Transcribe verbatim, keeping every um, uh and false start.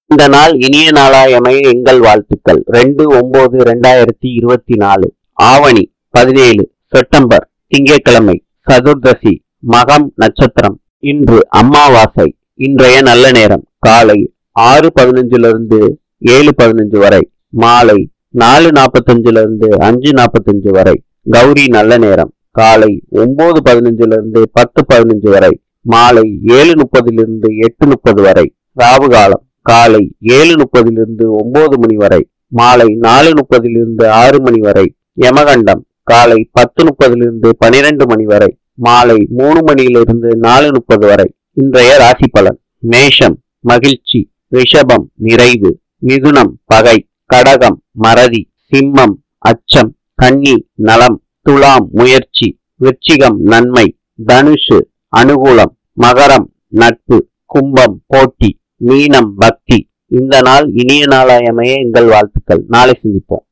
இந்த நாள் இனிய நாளாயமைய எங்கள் வாழ்த்துக்கள். ரெண்டு ஒன்பது ரெண்டாயிரத்தி இருபத்தி நாலு ஆவணி பதினேழு செப்டம்பர் திங்கட்கிழமை சதுர்தசி மகம் நட்சத்திரம். இன்று அமாவாசை. இன்றைய நல்ல நேரம் காலை ஆறு பதினஞ்சுல இருந்து ஏழு பதினஞ்சு வரை, மாலை நாலு நாப்பத்தஞ்சுல இருந்து அஞ்சு நாப்பத்தஞ்சு வரை. கௌரி நல்ல நேரம் காலை ஒன்பது பதினஞ்சுல இருந்து பத்து பதினஞ்சு வரை, மாலை ஏழு முப்பதிலிருந்து எட்டு முப்பது வரை. ராவு காலம் காலை ஏழு முப்பதிலிருந்து ஒன்பது மணி வரை, மாலை நாலு முப்பதிலிருந்து ஆறு மணி வரை. யமகண்டம் காலை பத்து முப்பதிலிருந்து பனிரெண்டு மணி வரை, மாலை மூணு மணியிலிருந்து நாலு முப்பது வரை. இன்றைய ராசி பலன். மேஷம் மகிழ்ச்சி, ரிஷபம் நிறைவு, மிதுனம் பகை, கடகம் மறதி, சிம்மம் அச்சம், கன்னி நலம், துலாம் முயற்சி, விருச்சிகம் நன்மை, தனுஷு அனுகூலம், மகரம் நட்பு, கும்பம் போட்டி, மீனம் பக்தி. இந்த நாள் இனிய நாளாயமைய எங்கள் வாழ்த்துக்கள். நாளை சந்திப்போம்.